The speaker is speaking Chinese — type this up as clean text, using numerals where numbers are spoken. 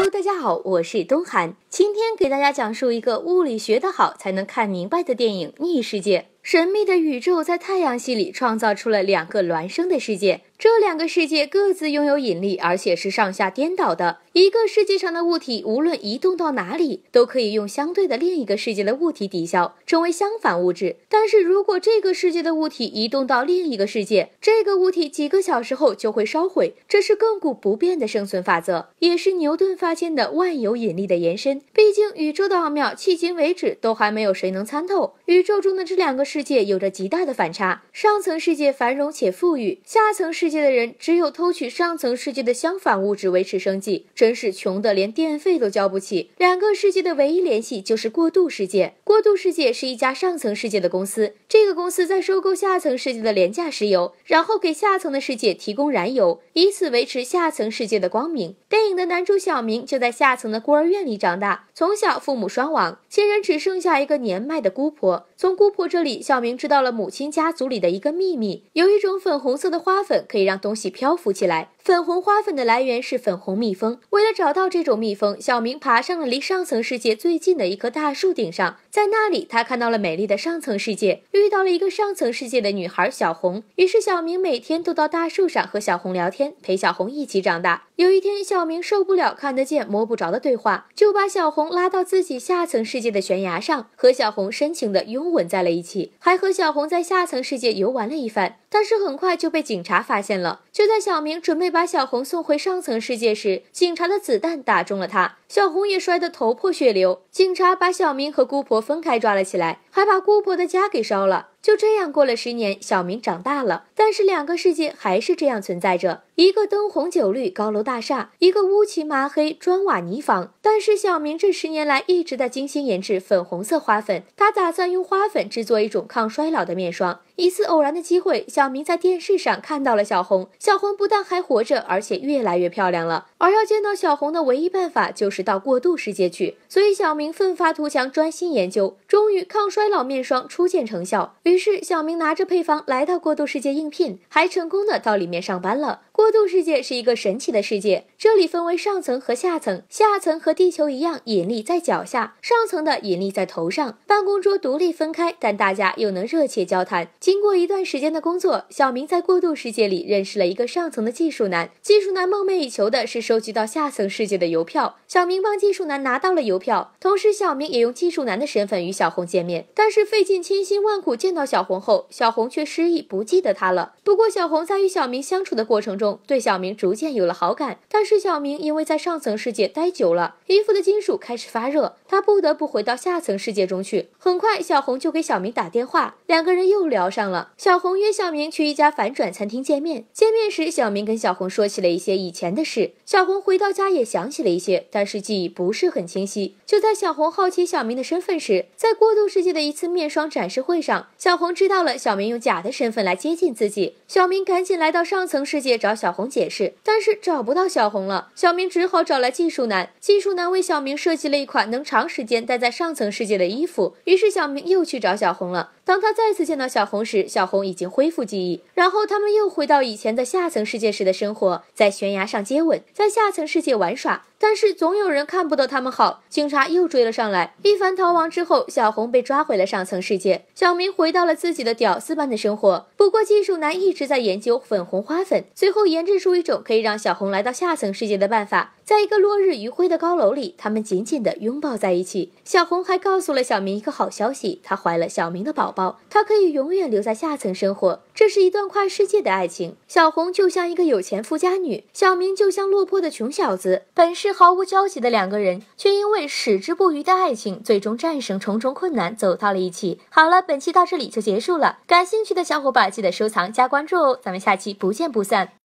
Hello， 大家好，我是东涵，今天给大家讲述一个物理学得好才能看明白的电影《逆世界》。神秘的宇宙在太阳系里创造出了两个孪生的世界，这两个世界各自拥有引力，而且是上下颠倒的。一个世界上的物体无论移动到哪里，都可以用相对的另一个世界的物体抵消，成为相反物质。但是如果这个世界的物体移动到另一个世界，这个物体几个小时后就会烧毁，这是亘古不变的生存法则，也是牛顿发现的万有引力的延伸。毕竟宇宙的奥妙迄今为止都还没有谁能参透。宇宙中的这两个世界有着极大的反差，上层世界繁荣且富裕，下层世界的人只有偷取上层世界的相反物质维持生计，真是穷得连电费都交不起。两个世界的唯一联系就是过渡世界。过渡世界是一家上层世界的公司，这个公司在收购下层世界的廉价石油，然后给下层的世界提供燃油，以此维持下层世界的光明。电影的男主小明就在下层的孤儿院里长大，从小父母双亡，亲人只剩下一个年迈的姑婆。从姑婆这里，小明知道了母亲家族里的一个秘密，有一种粉红色的花粉可以让东西漂浮起来。粉红花粉的来源是粉红蜜蜂。为了找到这种蜜蜂，小明爬上了离上层世界最近的一棵大树顶上，在那里他看到了美丽的上层世界，遇到了一个上层世界的女孩小红。于是小明每天都到大树上和小红聊天，陪小红一起长大。有一天，小明受不了看得见摸不着的对话，就把小红拉到自己下层世界的悬崖上，和小红深情地拥吻在了一起，还和小红在下层世界游玩了一番。但是很快就被警察发现了。就在小明准备把小红送回上层世界时，警察的子弹打中了他，小红也摔得头破血流。警察把小明和姑婆分开抓了起来，还把姑婆的家给烧了。就这样过了10年，小明长大了，但是两个世界还是这样存在着，一个灯红酒绿高楼大厦，一个乌漆麻黑砖瓦泥房。但是小明这10年来一直在精心研制粉红色花粉，他打算用花粉制作一种抗衰老的面霜。一次偶然的机会，小明在电视上看到了小红，小红不但还活着，而且越来越漂亮了。而要见到小红的唯一办法就是到过渡世界去，所以小明奋发图强，专心研究，终于抗衰老面霜初见成效。于是小明拿着配方来到过渡世界应聘，还成功的到里面上班了。过渡世界是一个神奇的世界，这里分为上层和下层，下层和地球一样，引力在脚下，上层的引力在头上。办公桌独立分开，但大家又能热切交谈。经过一段时间的工作，小明在过渡世界里认识了一个上层的技术男。技术男梦寐以求的是收集到下层世界的邮票，小明帮技术男拿到了邮票，同时小明也用技术男的身份与小红见面。但是费尽千辛万苦见到小红后，小红却失忆不记得他了。不过小红在与小明相处的过程中，对小明逐渐有了好感。但是小明因为在上层世界待久了，衣服的金属开始发热，他不得不回到下层世界中去。很快小红就给小明打电话，两个人又聊上了。小红约小明去一家反转餐厅见面。见面时，小明跟小红说起了一些以前的事，小红回到家也想起了一些，但是记忆不是很清晰。就在小红好奇小明的身份时，在过渡世界的一次面霜展示会上，小红知道了小明用假的身份来接近自己。小明赶紧来到上层世界找小红解释，但是找不到小红了。小明只好找来技术男，技术男为小明设计了一款能长时间待在上层世界的衣服。于是小明又去找小红了。当他再次见到小红时，小红已经恢复记忆，然后他们又回到以前在下层世界时的生活，在悬崖上接吻，在下层世界玩耍。但是总有人看不得他们好，警察又追了上来。一番逃亡之后，小红被抓回了上层世界，小明回到了自己的屌丝般的生活。不过技术男一直在研究粉红花粉，最后研制出一种可以让小红来到下层世界的办法。在一个落日余晖的高楼里，他们紧紧地拥抱在一起。小红还告诉了小明一个好消息，她怀了小明的宝宝，她可以永远留在下层生活。这是一段跨世界的爱情。小红就像一个有钱富家女，小明就像落魄的穷小子。本是毫无交集的两个人，却因为矢志不渝的爱情，最终战胜重重困难，走到了一起。好了，本期到这里就结束了。感兴趣的小伙伴记得收藏加关注哦，咱们下期不见不散。